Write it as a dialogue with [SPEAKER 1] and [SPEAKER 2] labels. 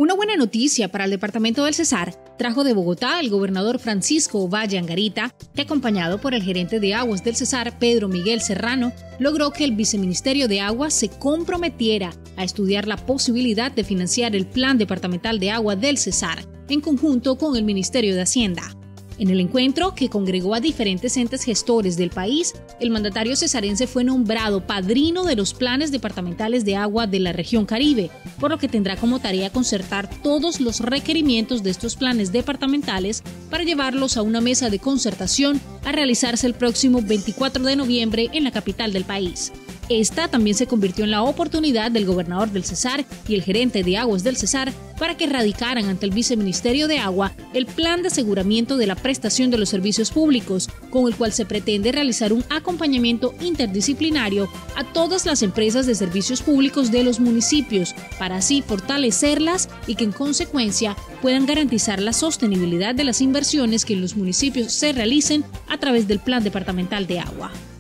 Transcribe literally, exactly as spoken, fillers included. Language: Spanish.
[SPEAKER 1] Una buena noticia para el departamento del Cesar trajo de Bogotá el gobernador Francisco Valle Angarita, que acompañado por el gerente de aguas del Cesar, Pedro Miguel Serrano, logró que el viceministerio de Aguas se comprometiera a estudiar la posibilidad de financiar el Plan Departamental de Agua del Cesar, en conjunto con el Ministerio de Hacienda. En el encuentro, que congregó a diferentes entes gestores del país, el mandatario cesarense fue nombrado padrino de los planes departamentales de agua de la región Caribe, por lo que tendrá como tarea concertar todos los requerimientos de estos planes departamentales para llevarlos a una mesa de concertación a realizarse el próximo veinticuatro de noviembre en la capital del país. Esta también se convirtió en la oportunidad del gobernador del Cesar y el gerente de aguas del Cesar para que radicaran ante el Viceministerio de Agua el plan de aseguramiento de la prestación de los servicios públicos, con el cual se pretende realizar un acompañamiento interdisciplinario a todas las empresas de servicios públicos de los municipios, para así fortalecerlas y que en consecuencia puedan garantizar la sostenibilidad de las inversiones que en los municipios se realicen a través del Plan Departamental de Agua.